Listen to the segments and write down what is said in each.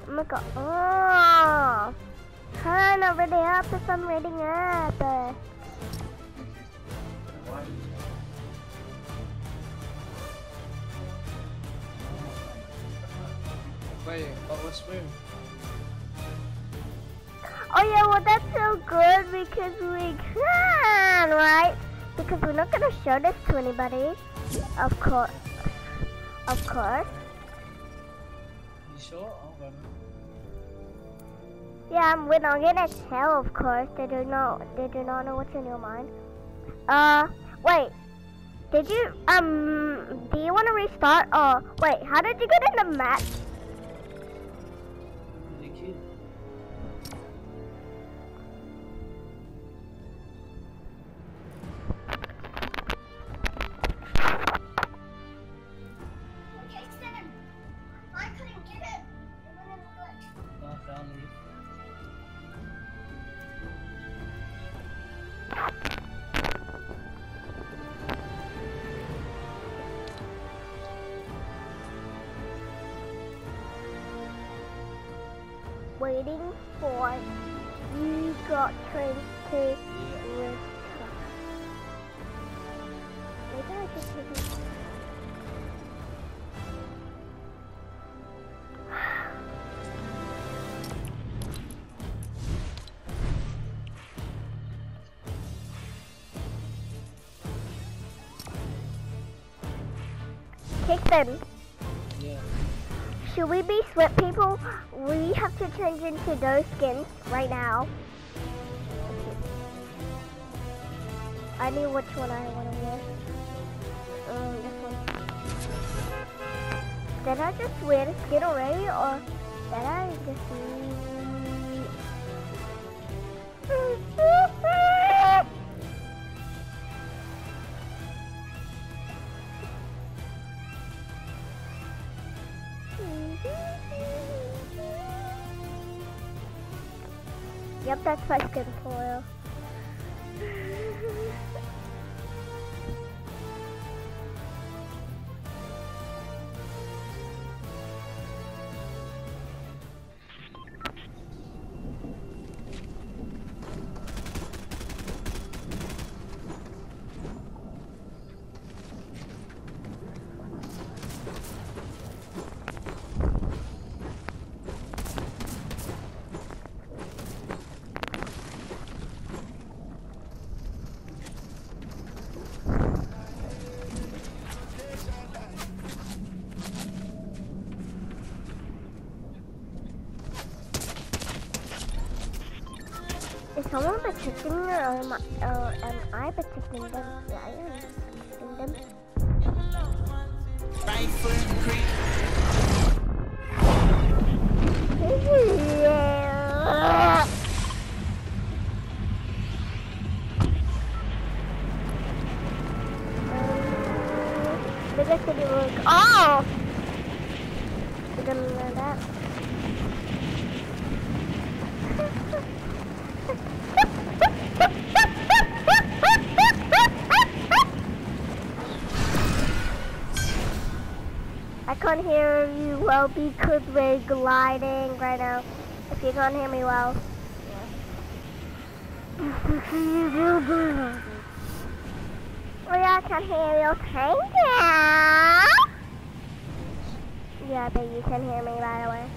Oh my god. Oh. I'm not ready up if I'm reading up. Wait, what was swim? Oh yeah, well that's so good because we can, right? Because we're not gonna show this to anybody. Of course. Of course. You sure? Oh, well. Yeah, we're not gonna tell, of course. They do not know what's in your mind. Wait. Did you, do you want to restart? Or, wait, how did you get in the match? You kid. I couldn't get it. I found you. Waiting for you got trained to return. Maybe I just didn't. Kickton. Yeah. Should we be sweat people? We have to change into those skins right now. I knew which one I want to wear. This one. Did I just wear the skin already, or did I just? Yep, that's my skin foil. Is someone protecting me, or am I protecting them? Yeah, I am protecting them. Right foot creep. Bigger city work. Oh! I didn't know that. I can't hear you well because we're gliding right now. If you can't hear me well. Oh yeah, I can hear you. Thank you. Yeah, but you can hear me right away.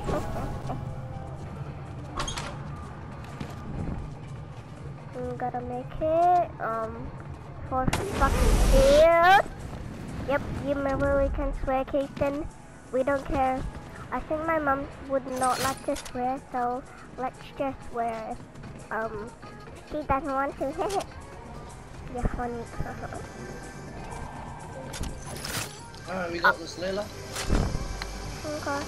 I'm gonna make it, for fucking shield. Yep, you remember we can swear, Keaton? We don't care. I think my mom would not like to swear, so let's just swear. She doesn't want to. Yeah, funny. Alright, we got this, Layla. Okay.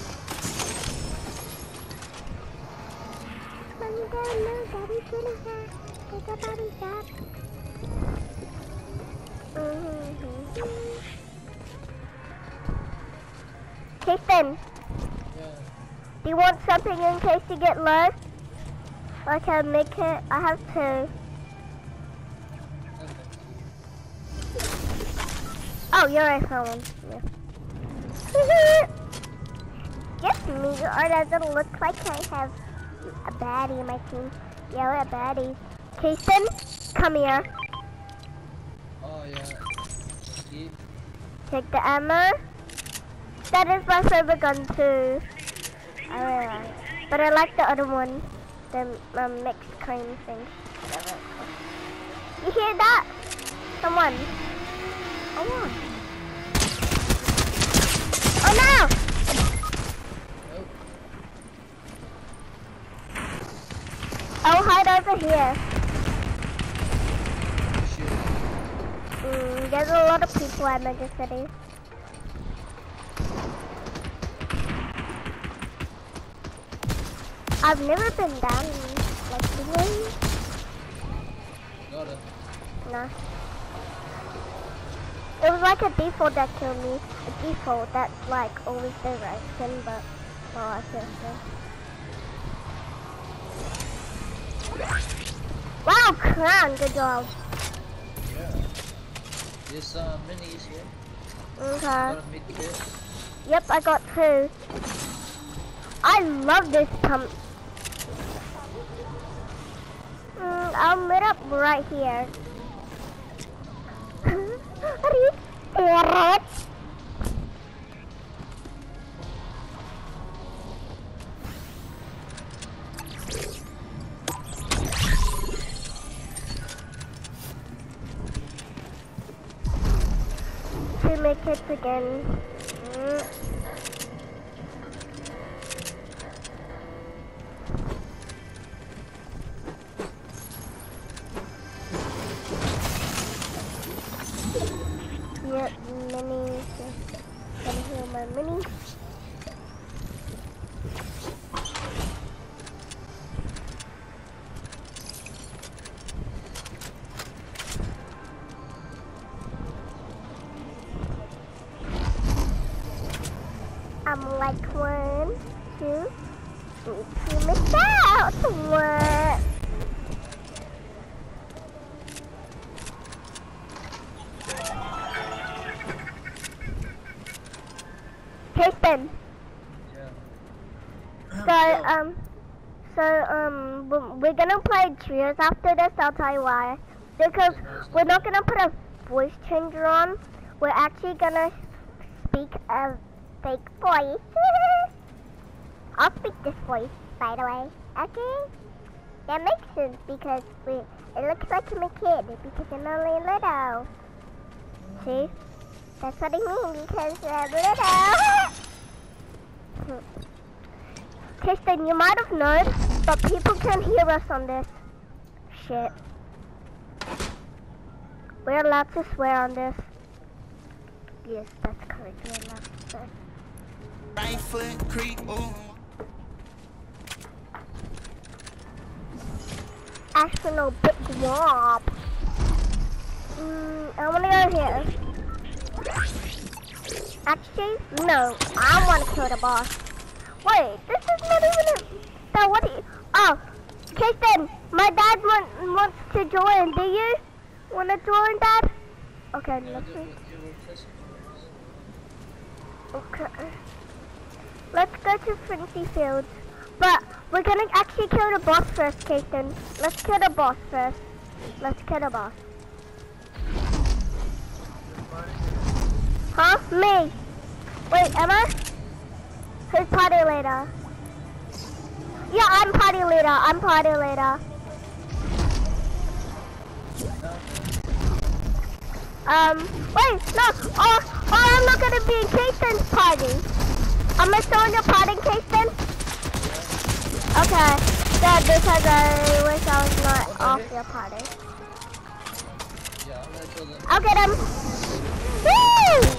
Keaton, Yeah. do you want something in case you get lost? I can make it. I have two. Oh, you're right, found one. Yeah. just me, or does it look like I have a baddie in my team? Yeah, we're baddies. Kason, come here. Oh yeah. Yeah. Take the ammo. That is my favorite gun too. I really like it. But I like the other one. The mixed cream thing. You hear that? Someone. Oh no. Oh no! I'll hide over here. There's a lot of people at Mega City. I've never been down like this. Got it. Nah. It was like a default that killed me. A default that's like always the right skin, but well, I feel so. Wow, Crown, good job. Yeah. There's minis here. Okay. Got a mid kit. Yep, I got 2. I love this pump. I'll meet up right here. Are you scared? To make it again. Yep, minis. Can you hear my minis? I'm like 1, 2, 3, miss out. What? Kristen. Yeah. We're gonna play trios after this. I'll tell you why. Because we're not gonna put a voice changer on. We're actually gonna speak a fake voice. I'll speak this voice, by the way. Okay? That makes sense because it looks like I'm a kid because I'm only little. See? That's what I mean because I'm little. Kristen, you might have known, but people can hear us on this shit. We're allowed to swear on this. Yes, that's correct. We're allowed to swear. Right foot creep, ooh. Actual big womp. I wanna go here. Actually, no. I wanna kill the boss. Wait, this is not even a... So what do you... Oh, Kristen, my dad wants to join. Do you wanna join, Dad? Okay, let's see. Okay. Let's go to Frenzy Fields. But we're gonna actually kill the boss first, Kristen. Let's kill the boss first. Let's kill the boss. Huh? Me. Wait, am I? Who's party leader? Yeah, I'm party leader. I'm party leader. Wait, no. Oh, I'm not gonna be in Kasten's party. I'm gonna join your party, Kasten. Okay. Good, because I wish I was not off your party. Yeah, I'm gonna kill them. I'll get him. Woo!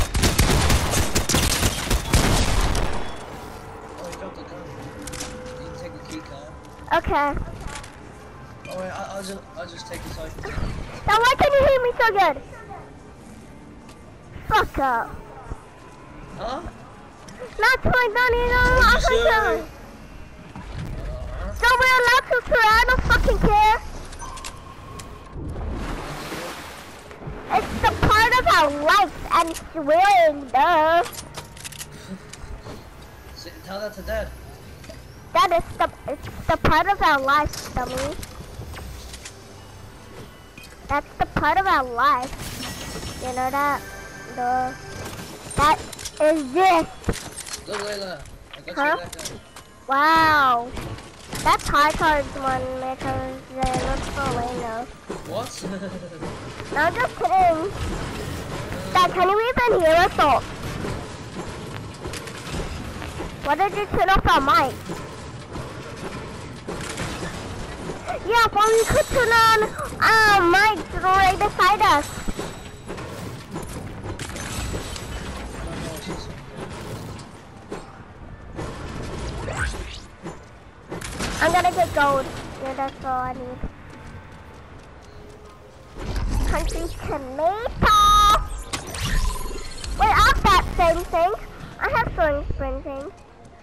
Oh, he dropped the gun. You can take the key card. Okay. Oh wait, I'll just take the cycle. Now why can you hear me so good? Fuck up. Huh? Not my gun, you know. I'm Sorry. So we're allowed to swear, I don't fucking care. It's the part of our life and swearing, duh. Tell that to Dad. That is it's the part of our life, dummy. That's the part of our life. You know that? That is this. Look, Layla. I got Huh? you that gun. Wow. That's high cards one because they look so lame. What? No, just kidding. Dad, can you even hear us all? Why did you turn off our mic? Yeah, but we could turn on our mics right beside us. I'm gonna get gold. Yeah, that's all I need. Country tomato. Wait, I have that same thing. I have throwing sprinting.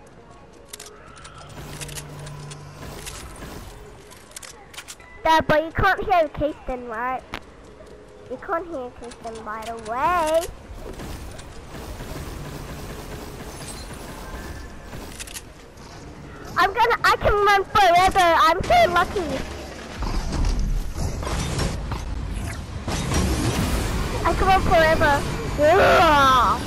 Dad, but you can't hear Kasten, right? You can't hear Kasten, by the way. I can run forever. I'm so lucky. I can run forever. Yeah.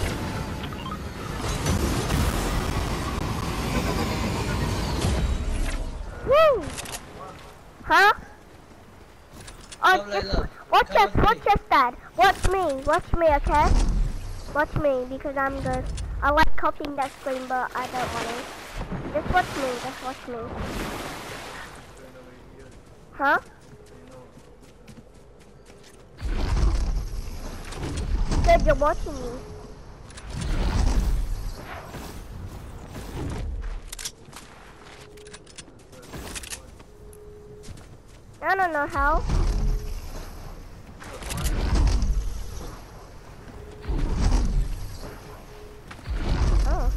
Woo. Huh? Come, Layla. Watch Come us, with watch me. us, Dad. Watch me, okay? Watch me, because I'm good. I like copying that screen, but I don't want to. Just watch me. Huh? Good, you're watching me. I don't know how. Oh.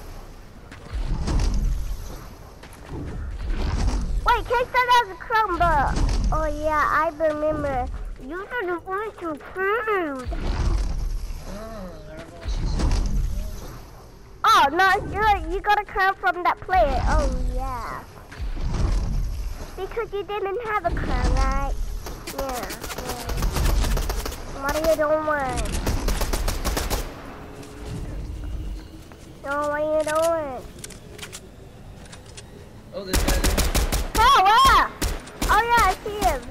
Wait, Kate said there's a crumb, but oh yeah, I remember. You should want some food. Oh no, you got a crown from that plate. Oh yeah. Because you didn't have a crown, right? Yeah. What are you doing? No, what are you doing? Oh, this guy there. Oh, where? Oh yeah, I see him.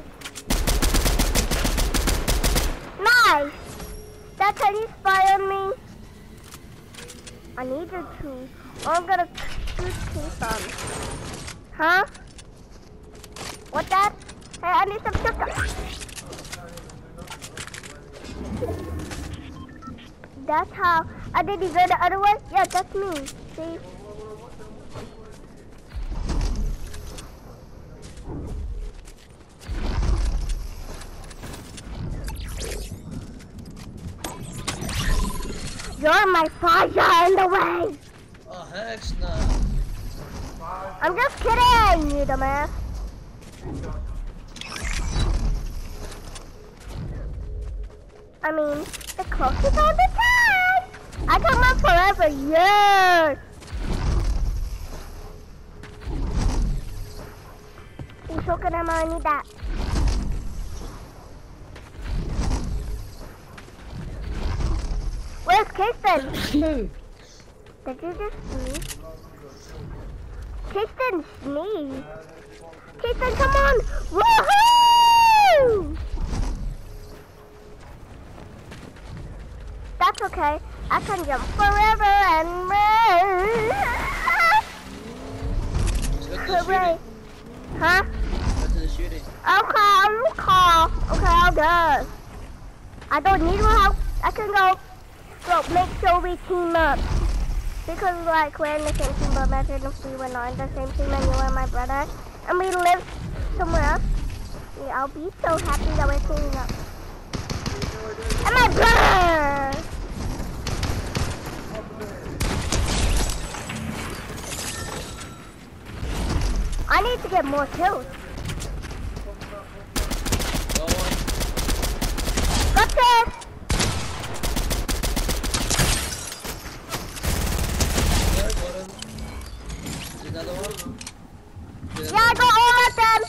Nice. That's how you spy on me. I need you to. Oh, I'm gonna shoot some. Huh? What that? Hey, I need some sugar. That's how. Did he go the other way? Yeah, that's me. See? You're my fire in the way. Oh, heck no. I'm just kidding, you dumbass. I mean, the clock is on the time. I can run forever, yes. You sure can I need that? Where's Kirsten? Did you just sneeze? Kirsten sneeze. Kirsten, come on! Woohoo! That's okay. I can jump forever and run. Let's go to the Hooray. shooting. Huh? Go to the shooting. Okay, I'll go. I don't need your help. I can go. So make sure we team up. Because like we're in the same team, but imagine if we were not in the same team and you were my brother and we live somewhere else. Yeah, I'll be so happy that we're teaming up. And my brother! I need to get more kills. Go on. Got this! There, got him. another one? Yeah, I got all of them.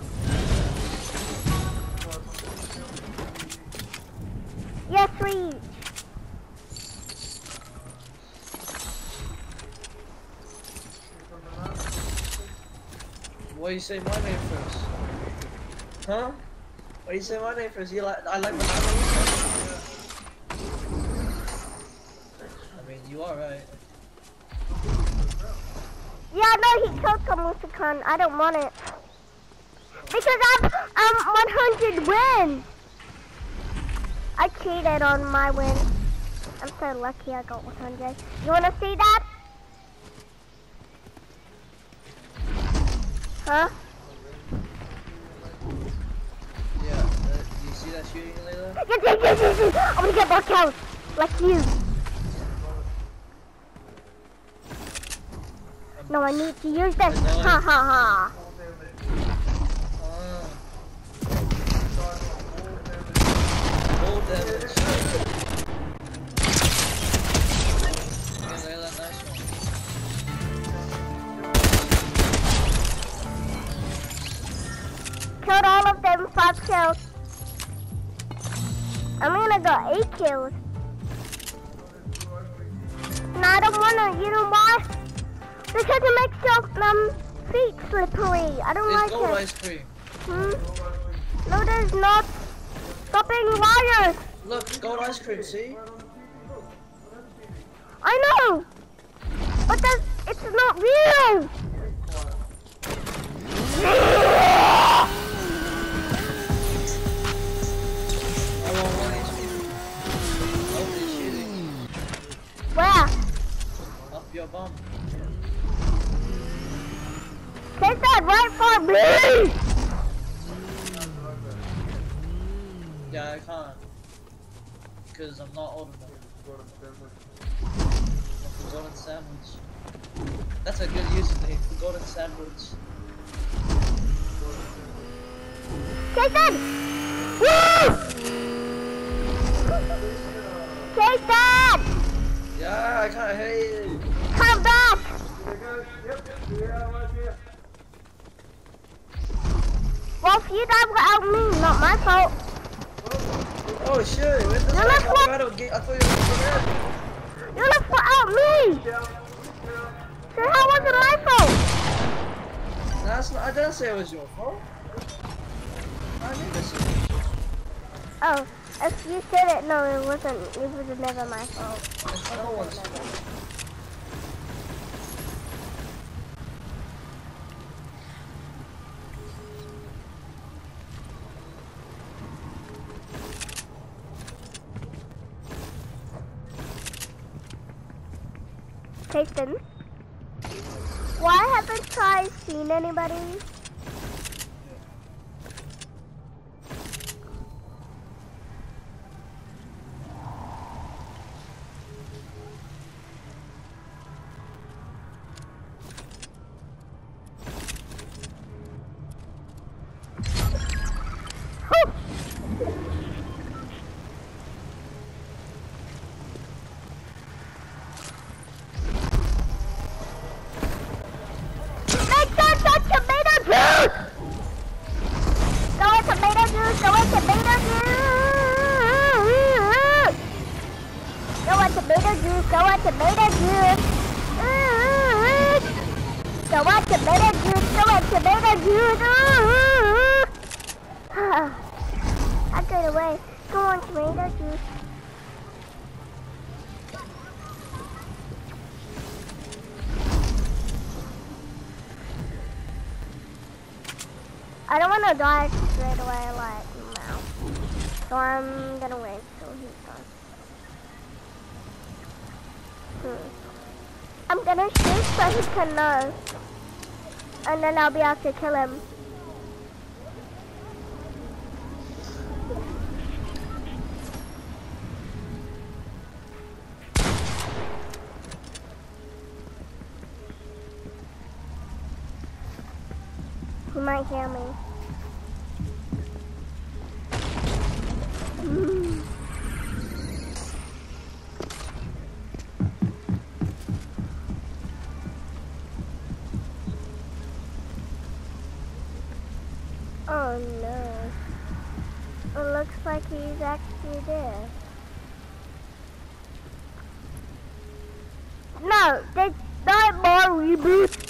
Yeah, 3 each. Why you say my name first? Huh? Why you say my name first? You like I like banana. I mean, you are right. Yeah, no, he killed Kamusakan. I don't want it. Because I'm 100 wins. I cheated on my win. I'm so lucky I got 100. You wanna see that? Huh? Yeah, do you see that shooting, Layla? Yes. I wanna get more kills. Like you. No, I need to use this. Ha ha ha. Full damage. Okay, Layla, nice one. Killed all of them, 5 kills. I'm gonna go 8 kills. No, I don't wanna, you know why? Because it makes your feet slippery. I don't like There's no it. ice cream. No, there's not. Stopping wires. Look, gold ice cream, see? I know. But it's not real. I want one of these people. Nobody's shooting. Where? Up your bum. Take that right for me. Yeah, I can't. Because I'm not old enough. For golden sandwich. That's a good username for golden sandwich. Jason! Woo! Jason! Yeah, I can't hear you. Come back! Well, if you die without me, not my fault. Oh shit, what the You're fuck? not what? I thought you were dead. You left without me! So how was it my fault? That's not, I didn't say it was your fault. I knew this was. Oh, if you said it, no, it was never my fault. It's no one's fault. Jason, why haven't I seen anybody? I got away. Go on, tomato juice. I don't want to die straight away like now. So I'm gonna wait till he's done. I'm gonna shoot so he can know. And then I'll be able to kill him. He might hear me. Oh no. It looks like he's actually there. No, there's not more reboot.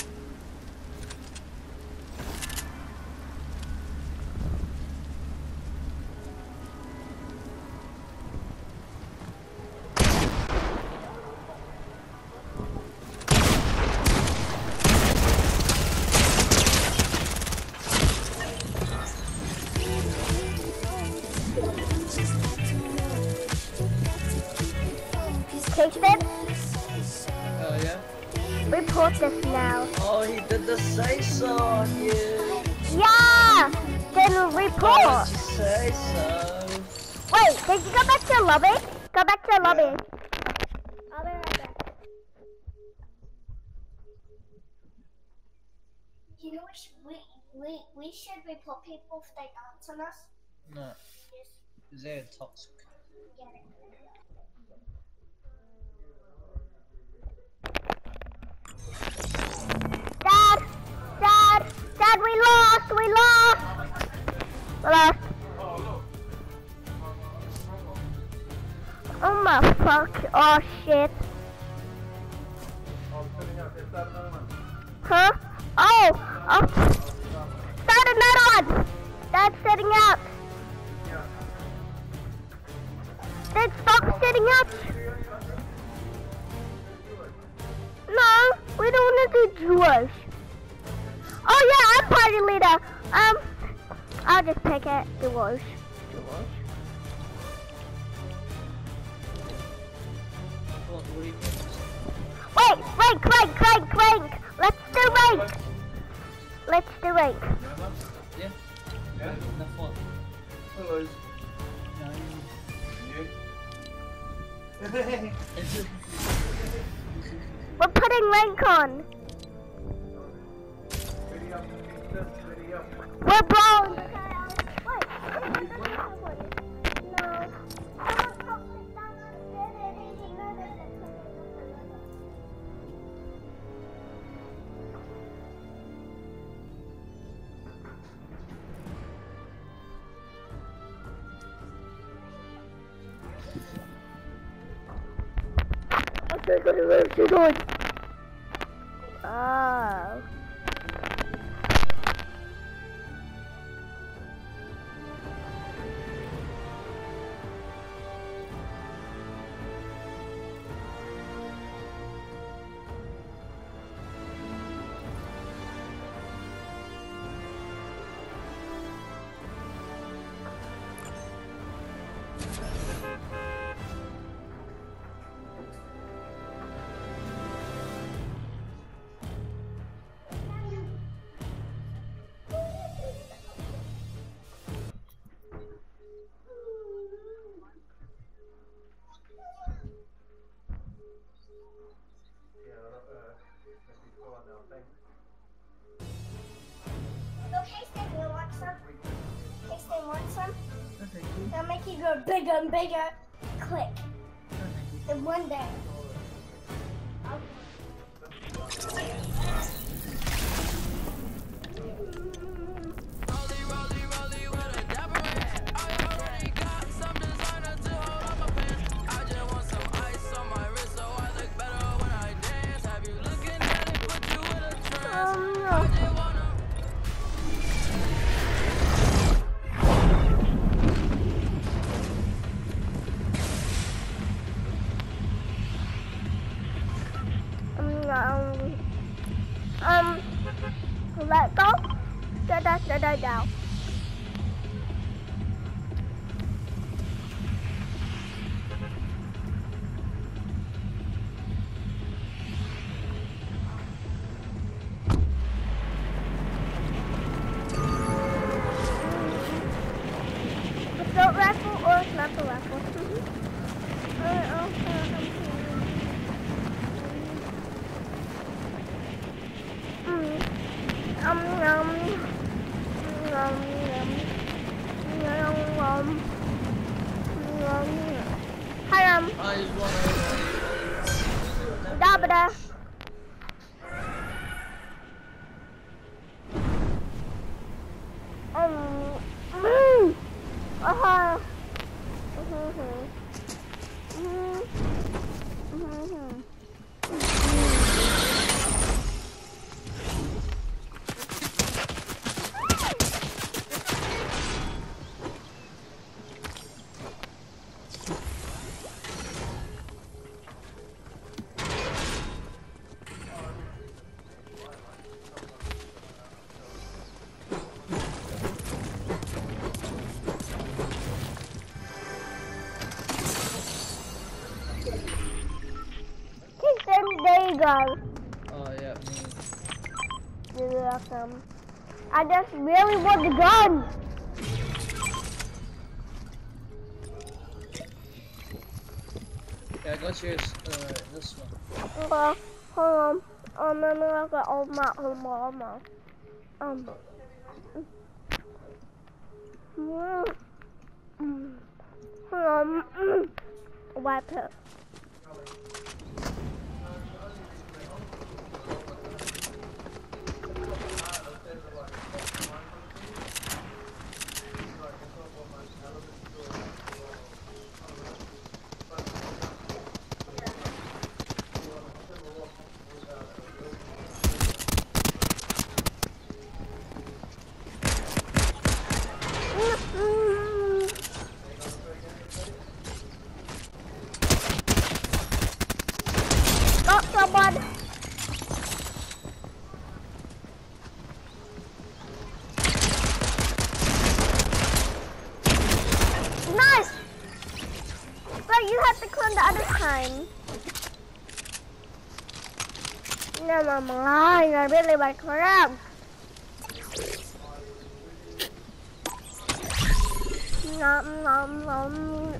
Take it. Oh yeah? Report this now. Oh, he did the say so on you. Yeah! Then Why report. did you say so? Wait, did you go back to your lobby? Go back to your lobby. I'll be right back. You know, we should report people if they dance on us. No, Yes. because they're toxic. Get it. Dad, we lost. We lost. Oh my fuck. Oh shit. Huh? Oh. Start another one. Dad's setting up. Dad, stop setting up. No, we don't want to do duos. Oh yeah, I'm party leader. I'll just pick it. Duos. What do you think? Wait, rank. Let's do rank. Yeah? Yeah? Enough what? Hello. We're putting rank on. We're bronze. Okay, good. Oh. They'll make you go bigger and bigger. Click. And one day. Let go. Down. Assault rifle or sniper rifle? Hi, I just want to... Dabada. gun. Oh yeah, me. You're welcome. I just really want the gun. Yeah, I got yours. This one. Okay, hold on. Let me look at all my wipe it. Got someone. Nice. But you have to climb the other time. Never mind. I really like crab. Nom nom nom.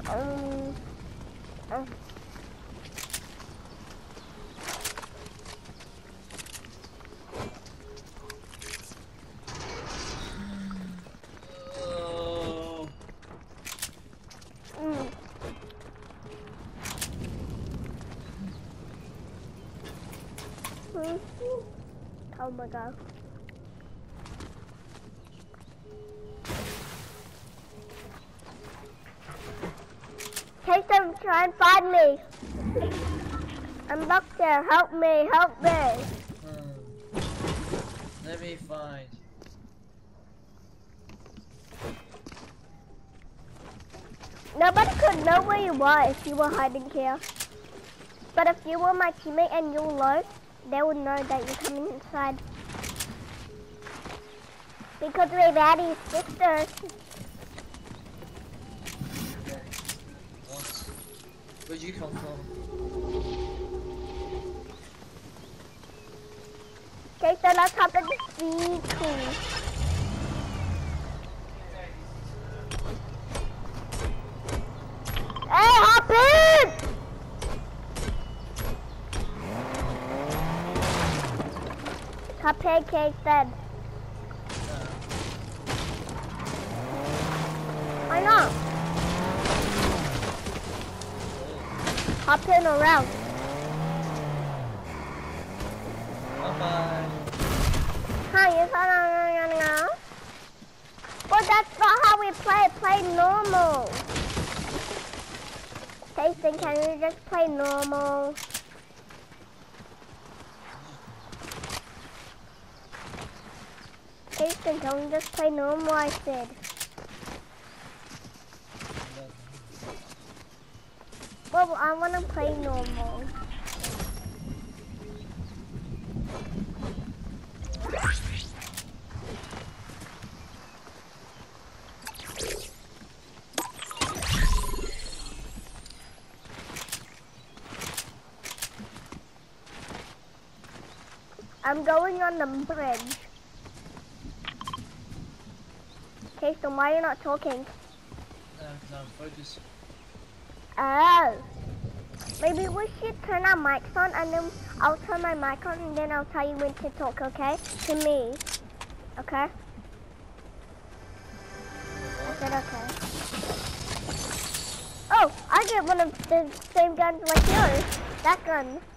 Oh. Oh my god. Jason, try and find me. I'm back there. Help me, help me. Let me find. Nobody could know where you were if you were hiding here. But if you were my teammate and you lurked, they would know that you're coming inside. Because we're daddy's sisters. What? Where'd you come from? Okay, so let's hop in the C2. Hey, hop in! Hop in, Jason. Why not? Hop in around. Bye-bye. Hi, you said no. Well, that's not how we play. Play normal. Jason, can you just play normal? Jason, can we just play normal? I said. Well, I want to play normal. I'm going on the bridge. Okay, so why are you not talking? Because I'm focused. Oh. Maybe we should turn our mics on and then I'll turn my mic on and then I'll tell you when to talk, okay? To me. Okay? I said okay. Oh, I get one of the same guns like yours. That gun.